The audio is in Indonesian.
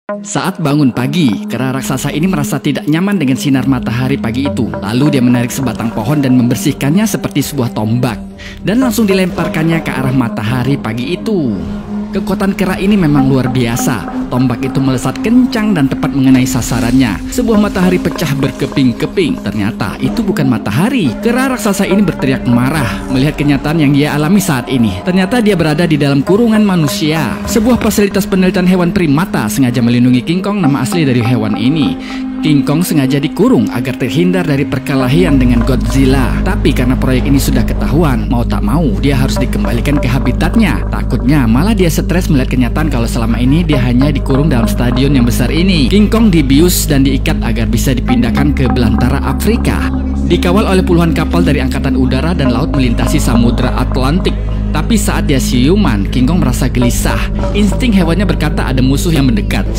Saat bangun pagi, kera raksasa ini merasa tidak nyaman dengan sinar matahari pagi itu. Lalu dia menarik sebatang pohon dan membersihkannya seperti sebuah tombak, dan langsung dilemparkannya ke arah matahari pagi itu. Kekuatan kera ini memang luar biasa. Tombak itu melesat kencang dan tepat mengenai sasarannya. Sebuah matahari pecah berkeping-keping. Ternyata itu bukan matahari. Kera raksasa ini berteriak marah melihat kenyataan yang dia alami saat ini. Ternyata dia berada di dalam kurungan manusia. Sebuah fasilitas penelitian hewan primata sengaja melindungi King Kong, nama asli dari hewan ini. King Kong sengaja dikurung agar terhindar dari perkelahian dengan Godzilla. Tapi karena proyek ini sudah ketahuan, mau tak mau dia harus dikembalikan ke habitatnya. Takutnya malah dia stres melihat kenyataan kalau selama ini dia hanya dikurung dalam stadion yang besar ini. King Kong dibius dan diikat agar bisa dipindahkan ke belantara Afrika. Dikawal oleh puluhan kapal dari angkatan udara dan laut melintasi Samudra Atlantik. Tapi saat dia siuman, King Kong merasa gelisah. Insting hewannya berkata ada musuh yang mendekat.